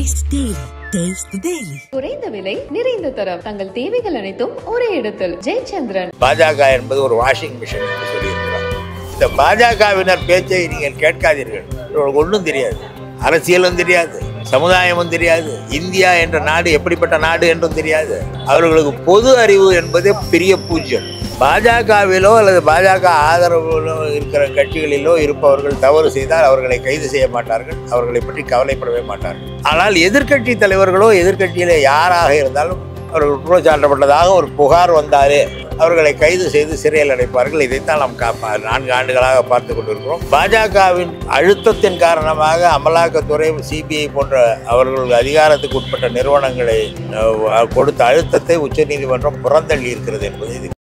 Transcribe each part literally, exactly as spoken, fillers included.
குறைந்த விலை நிறைந்த தரம் தங்கள் தேவைகள் அனைத்தும் ஒரே இடத்தில். ஜெயச்சந்திரன். பாஜக என்பது ஒரு வாஷிங் மிஷின் என்று சொல்லியிருக்கிறார். இந்த பாஜகவினர் பேச்சை நீங்கள் கேட்காதீர்கள். உங்களுக்கு ஒன்றும் தெரியாது, அரசியலும் தெரியாது, சமுதாயமும் தெரியாது, இந்தியா என்ற நாடு எப்படிப்பட்ட நாடு என்றும் தெரியாது. அவர்களுக்கு பொது அறிவு என்பது பெரிய பூஜ்யம். பாஜகவிலோ அல்லது பாஜக ஆதரவிலோ இருக்கிற கட்சிகளிலோ இருப்பவர்கள் தவறு செய்தால் அவர்களை கைது செய்ய மாட்டார்கள், அவர்களை பற்றி கவலைப்படவே மாட்டார்கள். ஆனால் எதிர்க்கட்சி தலைவர்களோ எதிர்க்கட்சியிலே யாராக இருந்தாலும் அவர்கள் குற்றச்சாட்டப்பட்டதாக ஒரு புகார் வந்தாலே அவர்களை கைது செய்து சிறையில் அடைப்பார்கள். இதைத்தான் நாம் காப்பா நான்கு ஆண்டுகளாக பார்த்து கொண்டிருக்கிறோம். பாஜகவின் அழுத்தத்தின் காரணமாக அமலாக்கத்துறை, சிபிஐ போன்ற அவர்கள் அதிகாரத்துக்கு உட்பட்ட நிறுவனங்களை கொடுத்த அழுத்தத்தை உச்சநீதிமன்றம் புறந்தள்ளி இருக்கிறது என்பது இது.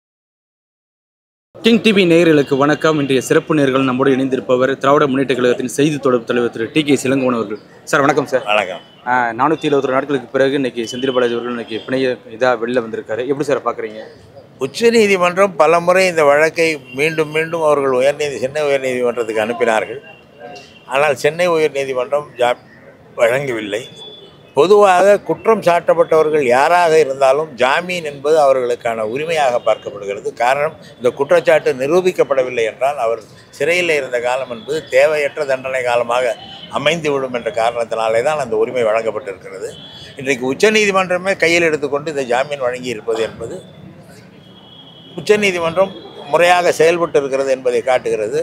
கிங் டிவி நேயர்களுக்கு வணக்கம். இன்றைய சிறப்பு நேயர்கள் நம்மோடு இணைந்திருப்பவர் திராவிட முன்னேற்ற கழகத்தின் செய்தி தொடர்பு தலைவர் திரு டி கே இளங்கோவன் அவர்கள். சார் வணக்கம். சார் வணக்கம். நானூற்றி எழுபத்தொரு நாட்களுக்கு பிறகு இன்னைக்கு செந்தில் பாலாஜி அவர்கள் இன்னைக்கு பிணைய இதாக வெளில வந்திருக்காரு. எப்படி சார் பார்க்குறீங்க? உச்சநீதிமன்றம் பல முறை இந்த வழக்கை மீண்டும் மீண்டும் அவர்கள் உயர்நீதி சென்னை உயர்நீதிமன்றத்துக்கு அனுப்பினார்கள். ஆனால் சென்னை உயர்நீதிமன்றம் ஜா வழங்கவில்லை. பொதுவாக குற்றம் சாட்டப்பட்டவர்கள் யாராக இருந்தாலும் ஜாமீன் என்பது அவர்களுக்கான உரிமையாக பார்க்கப்படுகிறது. காரணம், இந்த குற்றச்சாட்டு நிரூபிக்கப்படவில்லை என்றால் அவர் சிறையில் இருந்த காலம் என்பது தேவையற்ற தண்டனை காலமாக அமைந்துவிடும் என்ற காரணத்தினாலே தான் அந்த உரிமை வழங்கப்பட்டிருக்கிறது. இன்றைக்கு உச்சநீதிமன்றமே கையில் எடுத்துக்கொண்டு இந்த ஜாமீன் வழங்கி இருப்பது என்பது உச்சநீதிமன்றம் முறையாக செயல்பட்டு இருக்கிறது என்பதை காட்டுகிறது.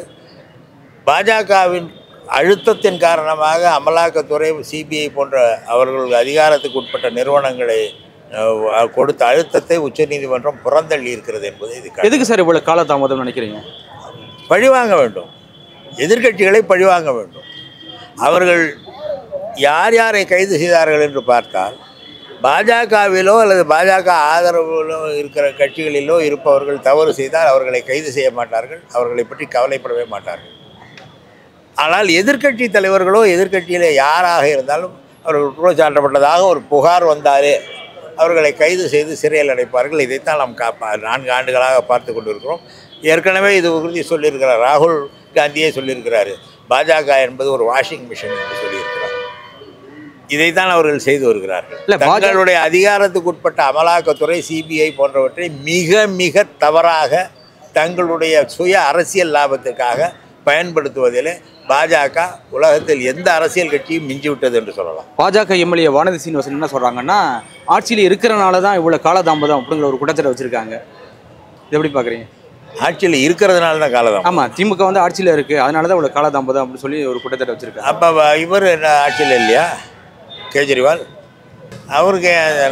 பாஜகவின் அழுத்தத்தின் காரணமாக அமலாக்கத்துறை, சிபிஐ போன்ற அவர்கள் அதிகாரத்துக்கு உட்பட்ட நிறுவனங்களை கொடுத்த அழுத்தத்தை உச்சநீதிமன்றம் புறந்தள்ளி இருக்கிறது என்பது இது. எதுக்கு சார் இவ்வளோ காலதாமதம் நினைக்கிறீங்க? பழிவாங்க வேண்டும், எதிர்க்கட்சிகளை பழிவாங்க வேண்டும். அவர்கள் யார் யாரை கைது செய்தார்கள் என்று பார்த்தால் பாஜகவிலோ அல்லது பாஜக ஆதரவிலோ இருக்கிற கட்சிகளிலோ இருப்பவர்கள் தவறு செய்தால் அவர்களை கைது செய்ய மாட்டார்கள், அவர்களை பற்றி கவலைப்படவே மாட்டார்கள். ஆனால் எதிர்க்கட்சி தலைவர்களோ எதிர்க்கட்சியிலே யாராக இருந்தாலும் அவர்கள் குற்றச்சாட்டப்பட்டதாக ஒரு புகார் வந்தாலே அவர்களை கைது செய்து சிறையில் அடைப்பார்கள். இதைத்தான் நாம் காப்பா நான்கு ஆண்டுகளாக பார்த்து கொண்டிருக்கிறோம். ஏற்கனவே இது உறுதி சொல்லியிருக்கிறார், ராகுல் காந்தியே சொல்லியிருக்கிறாரு, பாஜக என்பது ஒரு வாஷிங் மிஷின் என்று சொல்லியிருக்கிறார். இதைத்தான் அவர்கள் செய்து வருகிறார்கள். தங்களுடைய அதிகாரத்துக்கு உட்பட்ட அமலாக்கத்துறை, சிபிஐ போன்றவற்றை மிக மிக தவறாக தங்களுடைய சுய அரசியல் லாபத்துக்காக பயன்படுத்துவதில் பாஜக உலகத்தில் எந்த அரசியல் கட்சியும் மிஞ்சிவிட்டது என்று சொல்லலாம். பாஜக எம்எல்ஏ வானதி சீனிவாசன் என்ன சொல்கிறாங்கன்னா, ஆட்சியில் இருக்கிறனால தான் இவ்வளோ காலதாமதம் அப்படிங்கிற ஒரு குற்றச்சாட்டை வச்சுருக்காங்க. இது எப்படி பார்க்குறீங்க? ஆட்சியில் இருக்கிறதுனால தான் காலதாமதம்? ஆமாம், திமுக வந்து ஆட்சியில் இருக்குது, அதனால தான் இவ்வளோ காலதாமதம் அப்படின்னு சொல்லி ஒரு குற்றச்சாட்டை வச்சுருக்காங்க. அப்போ இவர் என்ன ஆட்சியில் இல்லையா? கேஜ்ரிவால் அவருக்கு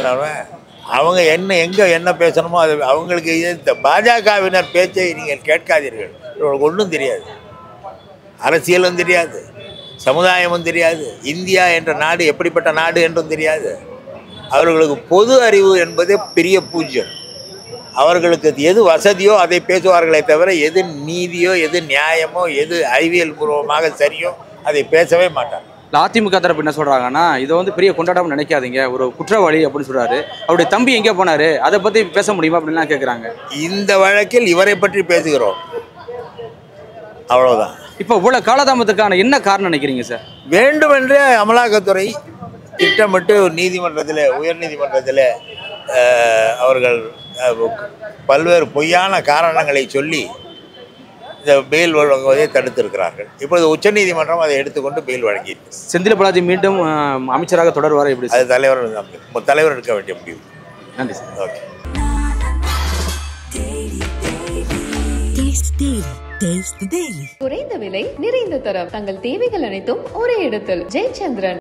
அவங்க என்ன எங்கே என்ன பேசணுமோ அது அவங்களுக்கு. இந்த பாஜகவினர் பேச்சை நீங்கள் கேட்காதீர்கள். உங்களுக்கு ஒன்றும் தெரியாது, அரசியலும் தெரியாது, சமுதாயமும் தெரியாது, இந்தியா என்ற நாடு எப்படிப்பட்ட நாடு என்றும் தெரியாது. அவர்களுக்கு பொது அறிவு என்பதே பெரிய பூஜ்யம். அவர்களுக்கு எது வசதியோ அதை பேசுவார்களே தவிர எது நீதியோ, எது நியாயமோ, எது அறிவியல் பூர்வமாக சரியோ அதை பேசவே மாட்டாங்க. அதிமுக தரப்பு என்ன சொல்கிறாங்கன்னா, இதை வந்து பெரிய கொண்டாடாமல் நினைக்காதீங்க, ஒரு குற்றவாளி அப்படின்னு சொல்கிறாரு, அவருடைய தம்பி எங்கே போனார், அதை பற்றி பேச முடியுமா அப்படின்லாம் கேட்குறாங்க. இந்த வழக்கில் இவரை பற்றி பேசுகிறோம், அவ்வளோதான். இப்போ இவ்வளோ காலதாமதத்துக்கான என்ன காரணம் நினைக்கிறீங்க சார்? வேண்டுமென்றே அமலாக்கத்துறை திட்டமிட்டு நீதிமன்றத்தில், உயர் நீதிமன்றத்தில் அவர்கள் பல்வேறு பொய்யான காரணங்களை சொல்லி இந்த பெயில் வழங்குவதை தடுத்திருக்கிறார்கள். இப்பொழுது உச்சநீதிமன்றம் அதை எடுத்துக்கொண்டு பெயில் வழங்கியிருக்கு. செந்தில் பாலாஜி மீண்டும் அமைச்சராக தொடர்வார் எப்படி? அது தலைவர் தலைவர் எடுக்க வேண்டிய முடிவு. நன்றி சார். ஓகே. குறைந்த விலை நிறைந்த தரம் தங்கள் தேவைகள் அனைத்தும் ஒரே இடத்தில். ஜெயச்சந்திரன்.